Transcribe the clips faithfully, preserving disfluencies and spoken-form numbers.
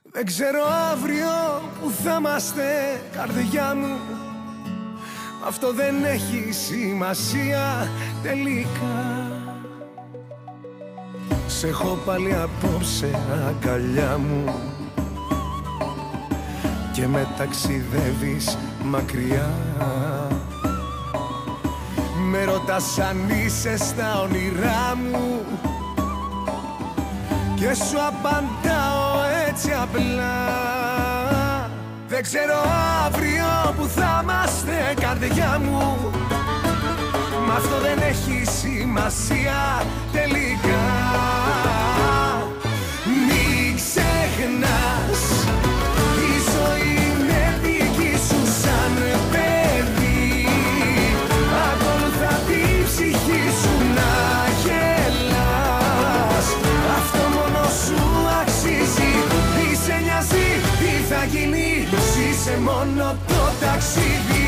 Δεν ξέρω αύριο που θα είμαστε, καρδιά μου. Αυτό δεν έχει σημασία τελικά. Σ' έχω πάλι απόψε αγκαλιά μου και με ταξιδεύεις μακριά. Με ρωτάς αν είσαι στα όνειρά μου και σου απαντάω έτσι απλά. Δεν ξέρω αύριο που θα είμαστε, καρδιά μου. Μ' αυτό δεν έχει σημασία τελικά. Μην ξεχνάς, η ζωή είναι δική σου σαν παιδί. Ακολουθά τη ψυχή σου να γελάς. Αυτό μόνο σου αξίζει. Μη σε νοιάζει τι θα γίνει, ζήσε μόνο το ταξίδι.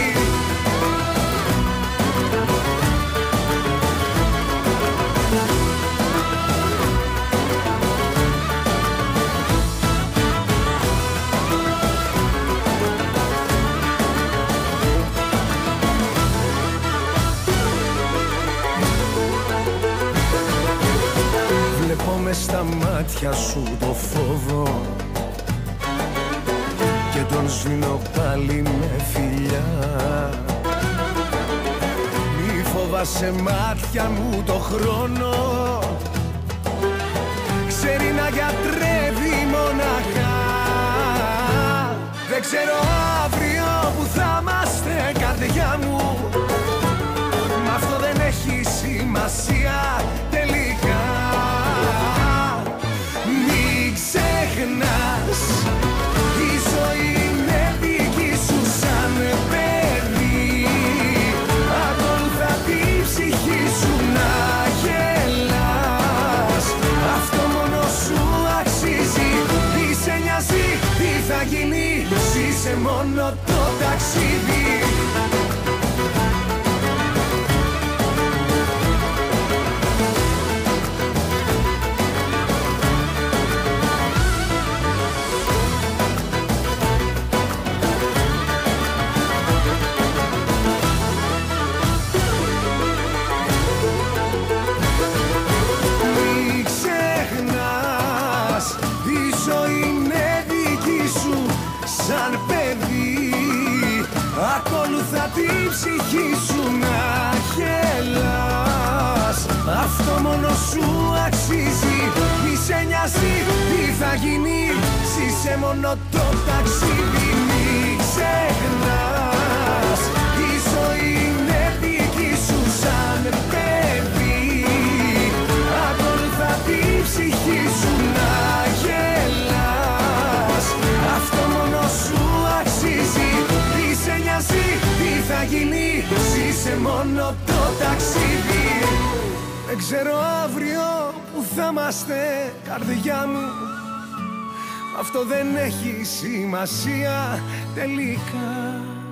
Βλέπω μες στα μάτια σου το φόβο και τον σβήνω πάλι με φιλιά. Μη φοβάσαι, μάτια μου το χρόνο ξέρει να γιατρεύει μοναχά. Δεν ξέρω αύριο που θα είμαστε, καρδιά μου. Μ' αυτό δεν έχει σημασία τελικά. Μην ξεχνάς, η ζωή είναι δική σου σαν παιδί. Ακολουθά τη ψυχή σου να γελάς. Αυτό μόνο σου αξίζει. Μη σε νοιάζει τι θα γίνει, ζήσε μόνο το ταξίδι. Σαν παιδί, ακολουθά τη ψυχή σου να γελάς. Αυτό μόνο σου αξίζει. Μη σε νοιάζει τι θα γίνει, ζήσε μόνο το ταξίδι. Μην ξεχνάς, η ζωή είναι δική σου σαν παιδί. Ακολουθά τη ψυχή σου να γελάς. Αυτό μόνο σου αξίζει. Μη σε νοιάζει τι θα γίνει, ζήσε μόνο το ταξίδι. Δεν ξέρω αύριο που θα είμαστε, καρδιά μου. Αυτό δεν έχει σημασία τελικά.